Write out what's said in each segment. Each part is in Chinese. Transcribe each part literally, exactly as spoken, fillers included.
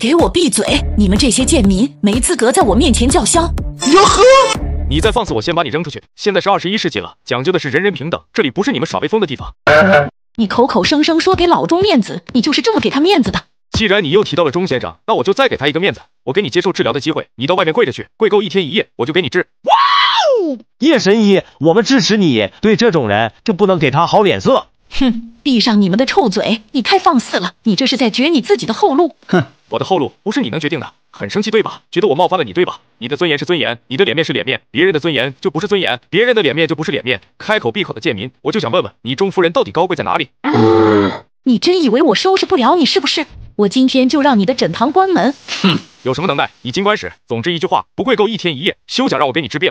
给我闭嘴！你们这些贱民没资格在我面前叫嚣！ 哟呵！ 你再放肆，我先把你扔出去！现在是二十一世纪了，讲究的是人人平等，这里不是你们耍威风的地方。 你口口声声说给老钟面子，你就是这么给他面子的。 既然你又提到了钟先生，那我就再给他一个面子，我给你接受治疗的机会，你到外面跪着去，跪够一天一夜，我就给你治。 哇哦！叶神医，我们支持你，对这种人就不能给他好脸色。 哼，闭上你们的臭嘴！你太放肆了，你这是在绝你自己的后路。 哼， 我的后路不是你能决定的。很生气对吧？觉得我冒犯了你对吧？你的尊严是尊严，你的脸面是脸面，别人的尊严就不是尊严，别人的脸面就不是脸面。开口闭口的贱民，我就想问问你，钟夫人到底高贵在哪里？ 你真以为我收拾不了你是不是？我今天就让你的枕堂关门。 哼，有什么能耐你尽管使。总之一句话，不跪够一天一夜，休想让我给你治病。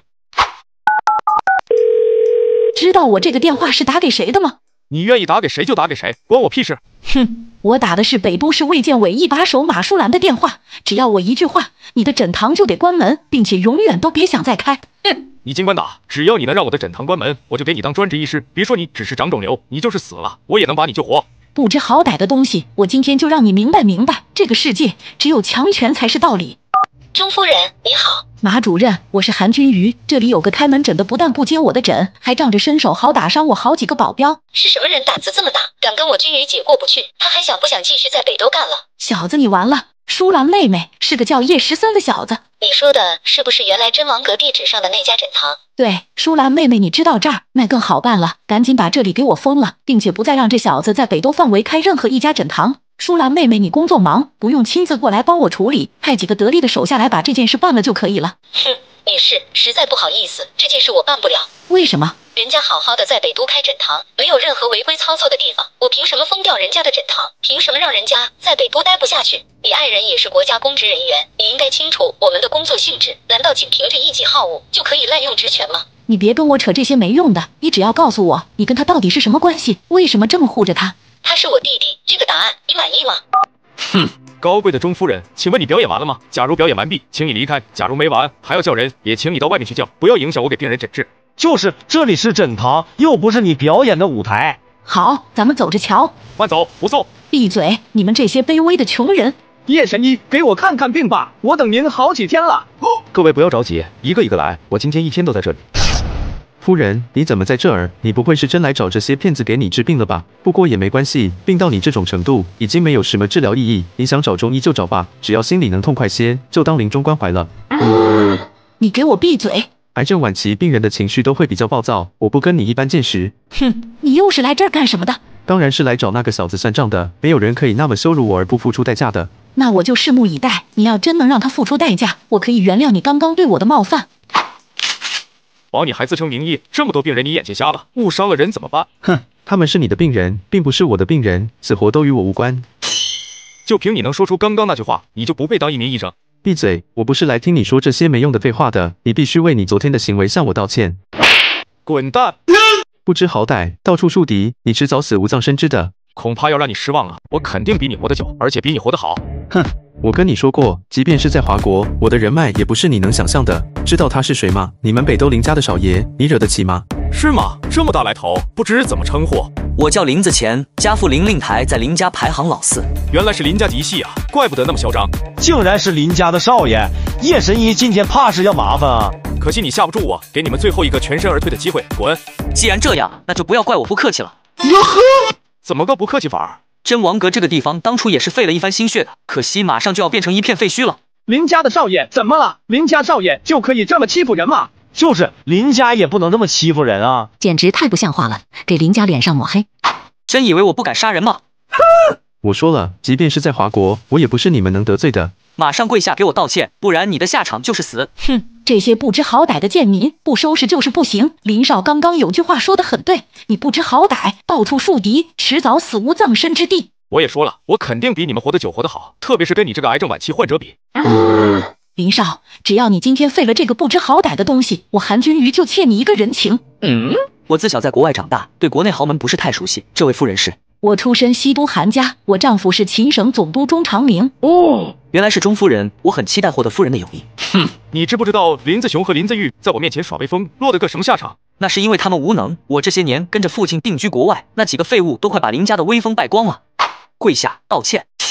知道我这个电话是打给谁的吗？ 你愿意打给谁就打给谁，关我屁事。 哼，我打的是北都市卫健委一把手马淑兰的电话，只要我一句话，你的枕堂就得关门，并且永远都别想再开。哼， 你尽管打，只要你能让我的枕堂关门，我就给你当专职医师。别说你只是长肿瘤，你就是死了，我也能把你救活。 不知好歹的东西，我今天就让你明白明白，这个世界只有强权才是道理。 钟夫人，你好。 马主任，我是韩君瑜，这里有个开门诊的，不但不接我的诊，还仗着伸手好打伤我好几个保镖。 是什么人胆子这么大，敢跟我君瑜姐过不去？他还想不想继续在北都干了？ 小子，你完了！舒兰妹妹是个叫叶十三的小子。 你说的是不是原来真王阁地址上的那家诊堂？ 对，舒兰妹妹，你知道这儿，那更好办了，赶紧把这里给我封了，并且不再让这小子在北都范围开任何一家诊堂。舒兰妹妹，你工作忙，不用亲自过来帮我处理，派几个得力的手下来把这件事办了就可以了。 哼，也是，实在不好意思，这件事我办不了。 为什么？ 人家好好的在北都开诊堂，没有任何违规操作的地方，我凭什么封掉人家的诊堂？凭什么让人家在北都待不下去？你爱人也是国家公职人员，你应该清楚我们的工作性质，难道仅凭着一己好恶就可以滥用职权吗？ 你别跟我扯这些没用的，你只要告诉我，你跟他到底是什么关系？为什么这么护着他？ 他是我弟弟，这个答案你满意吗？ 哼，高贵的钟夫人，请问你表演完了吗？假如表演完毕，请你离开；假如没完，还要叫人，也请你到外面去叫，不要影响我给病人诊治。 就是，这里是诊堂，又不是你表演的舞台。 好，咱们走着瞧。 慢走，不送。 闭嘴！你们这些卑微的穷人！ 叶神医，给我看看病吧，我等您好几天了。 各位不要着急，一个一个来，我今天一天都在这里。 夫人，你怎么在这儿？你不会是真来找这些骗子给你治病了吧？不过也没关系，病到你这种程度，已经没有什么治疗意义。你想找中医就找吧，只要心里能痛快些，就当临终关怀了。 嗯、你给我闭嘴！ 癌症晚期病人的情绪都会比较暴躁，我不跟你一般见识。 哼，你又是来这儿干什么的？ 当然是来找那个小子算账的，没有人可以那么羞辱我而不付出代价的。 那我就拭目以待，你要真能让他付出代价，我可以原谅你刚刚对我的冒犯。 保你还自称名医，这么多病人你眼睛瞎了，误伤了人怎么办？ 哼，他们是你的病人，并不是我的病人，死活都与我无关。 就凭你能说出刚刚那句话，你就不配当一名医生。 闭嘴！我不是来听你说这些没用的废话的，你必须为你昨天的行为向我道歉。 滚蛋！ 不知好歹，到处树敌，你迟早死无葬身之的。 恐怕要让你失望了，我肯定比你活得久，而且比你活得好。 哼！我跟你说过，即便是在华国，我的人脉也不是你能想象的。知道他是谁吗？你们北都林家的少爷，你惹得起吗？ 是吗？这么大来头，不知怎么称呼。 我叫林子乾，家父林令台在林家排行老四。 原来是林家嫡系啊，怪不得那么嚣张。 竟然是林家的少爷，叶神医今天怕是要麻烦啊！ 可惜你吓不住我，给你们最后一个全身而退的机会，滚！ 既然这样，那就不要怪我不客气了。 哟呵， 怎么个不客气法？ 真王阁这个地方当初也是费了一番心血的，可惜马上就要变成一片废墟了。 林家的少爷怎么了？林家少爷就可以这么欺负人吗？ 就是林家也不能这么欺负人啊！ 简直太不像话了，给林家脸上抹黑。 真以为我不敢杀人吗？ 我说了，即便是在华国，我也不是你们能得罪的。 马上跪下给我道歉，不然你的下场就是死。 哼，这些不知好歹的贱民，不收拾就是不行。林少刚刚有句话说得很对，你不知好歹，到处树敌，迟早死无葬身之地。 我也说了，我肯定比你们活得久，活得好，特别是跟你这个癌症晚期患者比。 嗯、林少，只要你今天废了这个不知好歹的东西，我韩君瑜就欠你一个人情。 嗯，我自小在国外长大，对国内豪门不是太熟悉。这位夫人是？ 我出身西都韩家，我丈夫是秦省总督钟长明。 哦，原来是钟夫人，我很期待获得夫人的友谊。 哼，你知不知道林子雄和林子玉在我面前耍威风，落得个什么下场？ 那是因为他们无能。我这些年跟着父亲定居国外，那几个废物都快把林家的威风败光了。跪下道歉。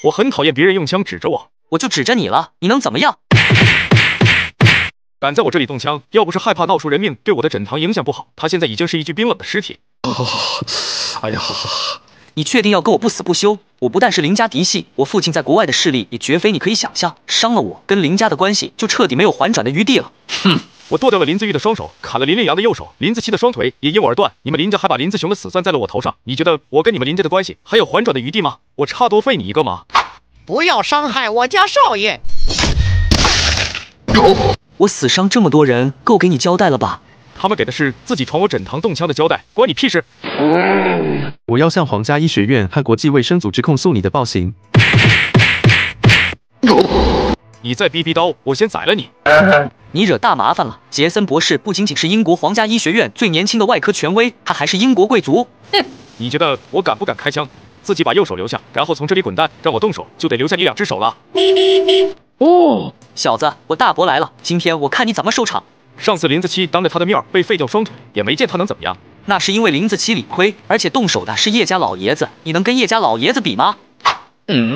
我很讨厌别人用枪指着我， 我就指着你了，你能怎么样？ 敢在我这里动枪，要不是害怕闹出人命，对我的枕堂影响不好，他现在已经是一具冰冷的尸体。 哦，哎呀！ 你确定要跟我不死不休？我不但是林家嫡系，我父亲在国外的势力也绝非你可以想象。伤了我，跟林家的关系就彻底没有还转的余地了。 哼！我剁掉了林子玉的双手，砍了林令阳的右手，林子期的双腿也因我而断。你们林家还把林子雄的死算在了我头上，你觉得我跟你们林家的关系还有还转的余地吗？我差多废你一个吗？ 不要伤害我家少爷！ 我死伤这么多人，够给你交代了吧？ 他们给的是自己闯我枕堂动枪的交代，关你屁事！ 我要向皇家医学院和国际卫生组织控诉你的暴行。 你再逼逼刀，我先宰了你！ 你惹大麻烦了。杰森博士不仅仅是英国皇家医学院最年轻的外科权威，他还是英国贵族。 哼！你觉得我敢不敢开枪？自己把右手留下，然后从这里滚蛋，让我动手就得留下你两只手了。 哦，小子，我大伯来了，今天我看你怎么收场。 上次林子期当着他的面被废掉双腿，也没见他能怎么样。 那是因为林子期理亏，而且动手的是叶家老爷子，你能跟叶家老爷子比吗？ 嗯，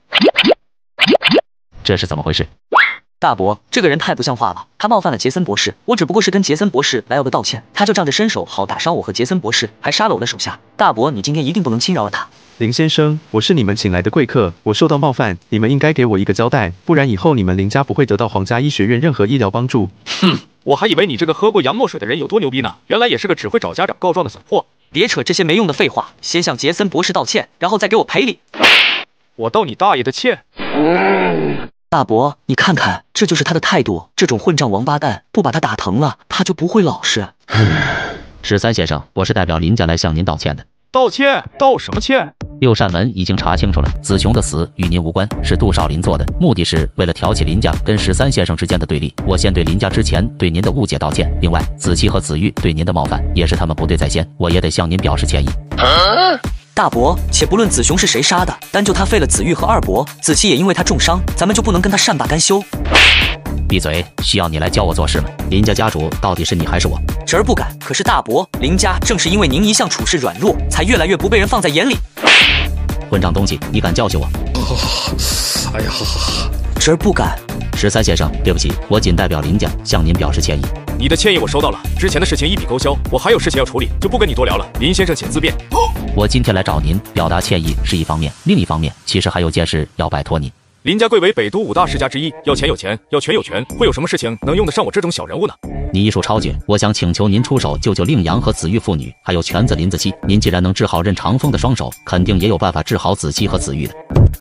这是怎么回事？ 大伯，这个人太不像话了，他冒犯了杰森博士，我只不过是跟杰森博士来要个道歉，他就仗着伸手好打伤我和杰森博士，还杀了我的手下。大伯，你今天一定不能轻饶了他。 林先生，我是你们请来的贵客，我受到冒犯，你们应该给我一个交代，不然以后你们林家不会得到皇家医学院任何医疗帮助。 哼，我还以为你这个喝过洋墨水的人有多牛逼呢，原来也是个只会找家长告状的损货。 别扯这些没用的废话，先向杰森博士道歉，然后再给我赔礼。 我道你大爷的歉！ 大伯，你看看，这就是他的态度，这种混账王八蛋，不把他打疼了，他就不会老实。 十三先生，我是代表林家来向您道歉的。 道歉？道什么歉？ 六扇门已经查清楚了，子雄的死与您无关，是杜少林做的，目的是为了挑起林家跟十三先生之间的对立。我先对林家之前对您的误解道歉，另外子期和子玉对您的冒犯也是他们不对在先，我也得向您表示歉意。 啊大伯，且不论子雄是谁杀的，单就他废了子玉和二伯，子期也因为他重伤，咱们就不能跟他善罢甘休？ 闭嘴！需要你来教我做事吗？林家家主到底是你还是我？ 侄儿不敢。可是大伯，林家正是因为您一向处事软弱，才越来越不被人放在眼里。 混账东西，你敢教训我？ 哦，哎呀， 侄儿不敢。 十三先生，对不起，我仅代表林家向您表示歉意。 你的歉意我收到了，之前的事情一笔勾销，我还有事情要处理，就不跟你多聊了。林先生请自便。 我今天来找您表达歉意是一方面，另一方面其实还有件事要拜托您。 林家贵为北都五大世家之一，要钱有钱，要权有权，会有什么事情能用得上我这种小人物呢？ 你医术超绝，我想请求您出手救救令阳和子玉父女，还有犬子林子期。您既然能治好任长风的双手，肯定也有办法治好子期和子玉的。